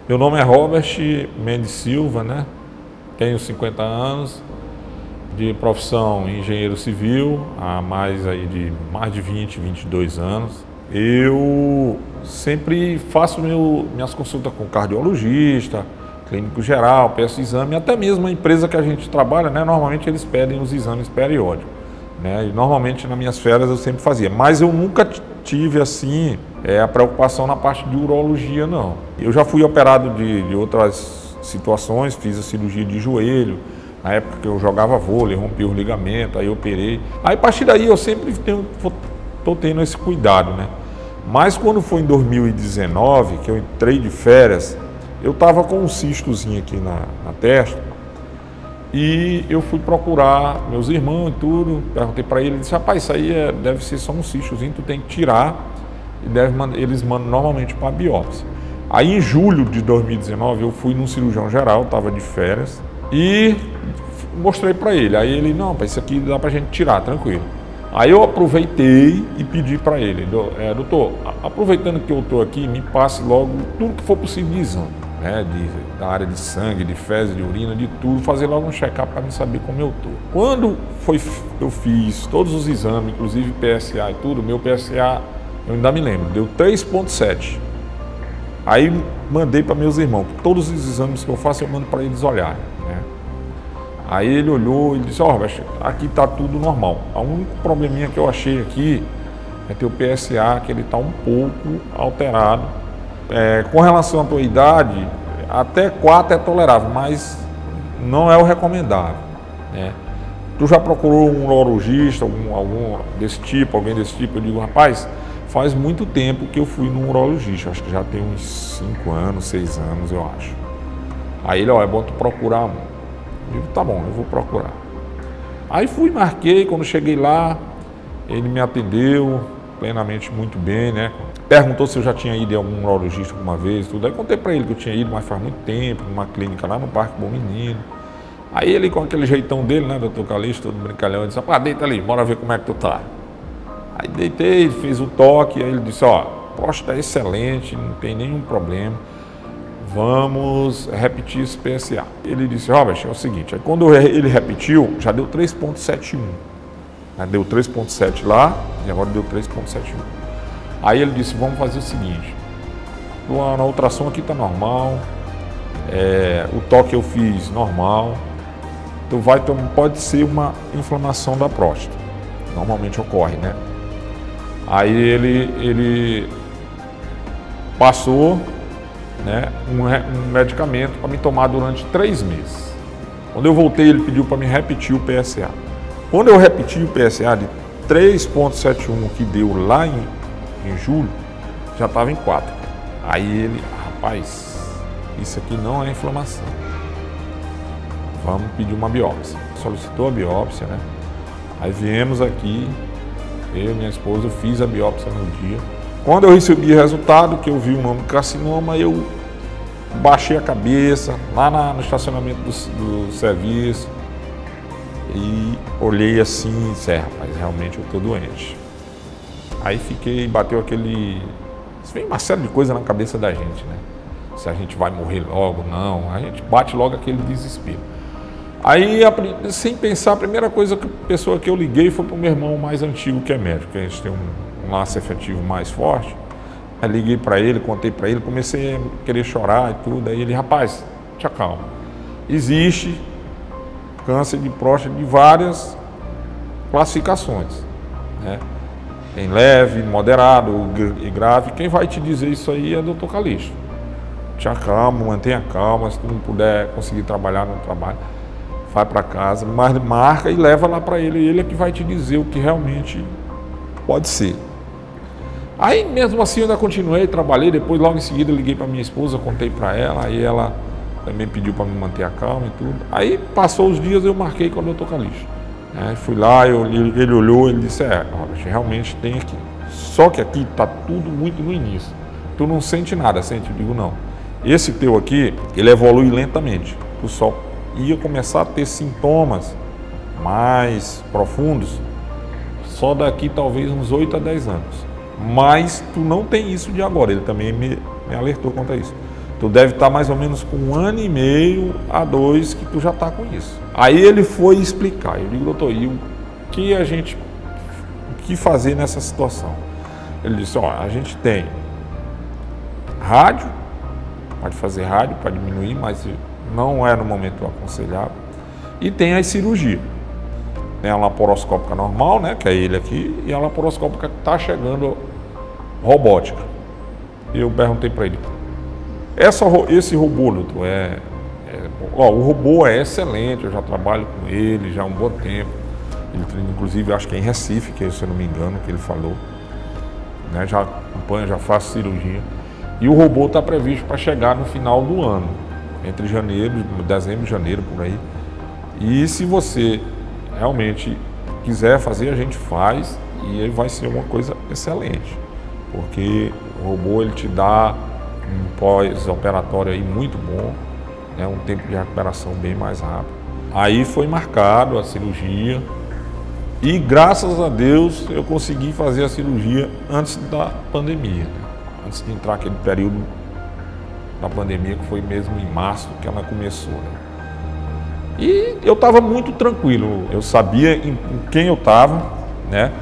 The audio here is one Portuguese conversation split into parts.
Meu nome é Robert Mendes Silva, né? Tenho 50 anos, de profissão engenheiro civil, há mais de 22 anos. Eu sempre faço minhas consultas com cardiologista, clínico geral, peço exame, até mesmo a empresa que a gente trabalha, né? Normalmente eles pedem os exames periódicos, né? E normalmente nas minhas férias eu sempre fazia, mas eu nunca tive assim a preocupação na parte de urologia, não. Eu já fui operado de outras situações, fiz a cirurgia de joelho, na época que eu jogava vôlei, rompi o ligamento, aí operei. Aí a partir daí eu sempre tô tendo esse cuidado, né? Mas quando foi em 2019, que eu entrei de férias, eu tava com um cistozinho aqui na testa e eu fui procurar meus irmãos e tudo, perguntei para ele, ele disse, rapaz, isso aí deve ser só um cistozinho, tu tem que tirar e eles mandam normalmente para biópsia. Aí em julho de 2019 eu fui num cirurgião geral, tava de férias e mostrei para ele, aí ele, não, isso aqui dá pra gente tirar, tranquilo. Aí eu aproveitei e pedi para ele, doutor, aproveitando que eu estou aqui, me passe logo tudo que for possível de exame, né, da área de sangue, de fezes, de urina, de tudo, fazer logo um check-up para me saber como eu estou. Quando eu fiz todos os exames, inclusive PSA e tudo, meu PSA, eu ainda me lembro, deu 3,7. Aí mandei para meus irmãos, todos os exames que eu faço eu mando para eles olharem, né. Aí ele olhou e disse, Robert, aqui está tudo normal. O único probleminha que eu achei aqui é teu PSA, que ele está um pouco alterado. Com relação à tua idade, até 4 é tolerável, mas não é o recomendável, né? Tu já procurou um urologista, alguém desse tipo? Eu digo, rapaz, faz muito tempo que eu fui num urologista, acho que já tem uns 5 anos, 6 anos, eu acho. Aí ele, é bom tu procurar, mano. Eu digo, tá bom, eu vou procurar. Aí fui, marquei, quando cheguei lá, ele me atendeu plenamente muito bem, né? Perguntou se eu já tinha ido em algum urologista alguma vez, tudo. Aí contei pra ele que eu tinha ido, mas faz muito tempo, numa clínica lá no Parque Bom Menino. Aí ele, com aquele jeitão dele, né, doutor Calixto, todo brincalhão, disse, deita ali, bora ver como é que tu tá. Aí deitei, fiz o toque, aí ele disse, próstata é excelente, não tem nenhum problema. Vamos repetir esse PSA. Ele disse, Robert, é o seguinte, aí quando ele repetiu, já deu 3,71. Deu 3,7 lá e agora deu 3,71. Aí ele disse, vamos fazer o seguinte, na ultrassom aqui tá normal, o toque eu fiz normal, pode ser uma inflamação da próstata, normalmente ocorre, né? Aí ele passou, né, um medicamento para me tomar durante 3 meses. Quando eu voltei, ele pediu para me repetir o PSA. Quando eu repeti o PSA de 3,71 que deu lá em julho, já estava em 4. Aí ele, rapaz, isso aqui não é inflamação. Vamos pedir uma biópsia. Solicitou a biópsia, né? Aí viemos aqui, eu e minha esposa, eu fiz a biópsia no dia. Quando eu recebi o resultado, que eu vi o nome carcinoma, eu baixei a cabeça lá no estacionamento do serviço e olhei assim e disse, rapaz, realmente eu estou doente. Aí bateu vem uma série de coisas na cabeça da gente, né? Se a gente vai morrer logo, não, a gente bate logo aquele desespero. Aí, sem pensar, a primeira pessoa que eu liguei foi para o meu irmão mais antigo, que é médico, que a gente tem um laço efetivo mais forte. Aí liguei para ele, contei para ele, comecei a querer chorar e tudo. Aí ele, rapaz, te acalma. Existe câncer de próstata de várias classificações, né? Tem leve, moderado e grave. Quem vai te dizer isso aí é o doutor Calixto. Te acalma, mantenha calma, se tu não puder conseguir trabalhar, não trabalha. Vai para casa, mas marca e leva lá para ele. Ele é que vai te dizer o que realmente pode ser. Aí mesmo assim eu ainda continuei, trabalhei, depois logo em seguida eu liguei para minha esposa, contei para ela, aí ela também pediu para me manter a calma e tudo. Aí passou os dias, eu marquei com o doutor Calixto. Fui lá, ele olhou, ele disse, Robert, realmente tem aqui. Só que aqui está tudo muito no início. Tu não sente nada, sente? Eu digo, não. Esse teu aqui, ele evolui lentamente. Tu só ia começar a ter sintomas mais profundos só daqui talvez uns 8 a 10 anos. Mas tu não tem isso de agora, ele também me alertou quanto a isso. Tu deve estar mais ou menos com 1 ano e meio a 2 que tu já está com isso. Aí ele foi explicar. Eu digo, doutor, e o que fazer nessa situação? Ele disse, ó, a gente tem rádio, pode fazer rádio para diminuir, mas não é no momento aconselhável. E tem a cirurgia. Tem a laparoscópica normal, né, que é ele aqui, e a laparoscópica que está chegando robótica. Eu perguntei para ele, esse robô, doutor, o robô é excelente, eu já trabalho com ele já há um bom tempo. Ele, inclusive, acho que é em Recife, que se eu não me engano, que ele falou. Né, já acompanha, já faz cirurgia. E o robô está previsto para chegar no final do ano, entre dezembro e janeiro, por aí. E se você realmente quiser fazer, a gente faz, e aí vai ser uma coisa excelente. Porque o robô ele te dá um pós-operatório aí muito bom, né, um tempo de recuperação bem mais rápido. Aí foi marcado a cirurgia e graças a Deus eu consegui fazer a cirurgia antes da pandemia, né? Antes de entrar aquele período da pandemia que foi mesmo em março que ela começou, né? E eu estava muito tranquilo, eu sabia em quem eu estava, né?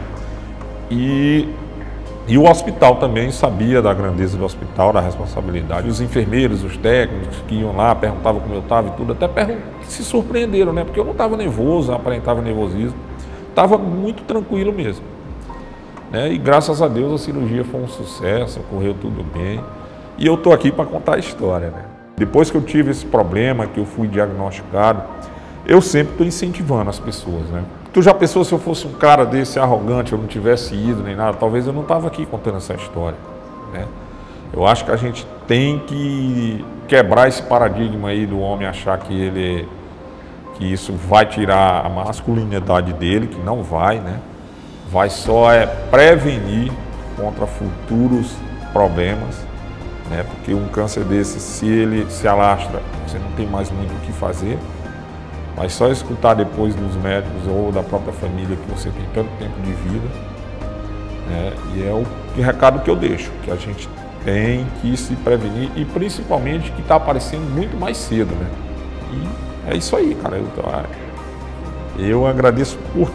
E o hospital também sabia da grandeza do hospital, da responsabilidade. Os enfermeiros, os técnicos que iam lá, perguntavam como eu estava e tudo, até se surpreenderam, né? Porque eu não estava nervoso, aparentava nervosismo. Estava muito tranquilo mesmo. Né? E graças a Deus a cirurgia foi um sucesso, correu tudo bem. E eu estou aqui para contar a história, né? Depois que eu tive esse problema, que eu fui diagnosticado, eu sempre estou incentivando as pessoas, né? Tu já pensou se eu fosse um cara desse arrogante, eu não tivesse ido nem nada, talvez eu não estava aqui contando essa história, né? Eu acho que a gente tem que quebrar esse paradigma aí do homem achar que isso vai tirar a masculinidade dele, que não vai, né? Vai só prevenir contra futuros problemas, né? Porque um câncer desse, se ele se alastra, você não tem mais muito o que fazer. Mas só escutar depois dos médicos ou da própria família que você tem tanto tempo de vida, né? E é o recado que eu deixo, que a gente tem que se prevenir e principalmente que está aparecendo muito mais cedo, né? E é isso aí, cara. Eu agradeço por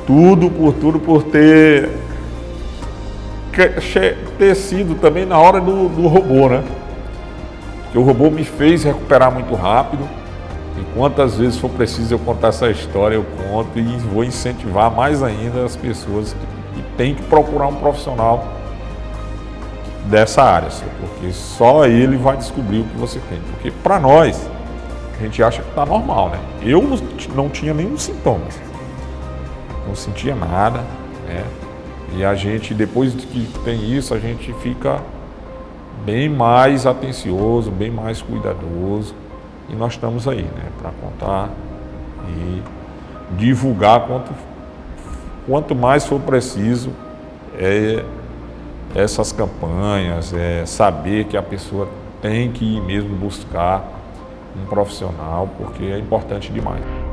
ter sido também na hora do robô, né? Porque o robô me fez recuperar muito rápido. E quantas vezes for preciso eu contar essa história, eu conto e vou incentivar mais ainda as pessoas que têm que procurar um profissional dessa área, porque só ele vai descobrir o que você tem. Porque para nós, a gente acha que está normal, né? Eu não tinha nenhum sintoma, não sentia nada, né? E a gente, depois que tem isso, a gente fica bem mais atencioso, bem mais cuidadoso. E nós estamos aí, né, para contar e divulgar quanto mais for preciso essas campanhas, saber que a pessoa tem que ir mesmo buscar um profissional, porque é importante demais.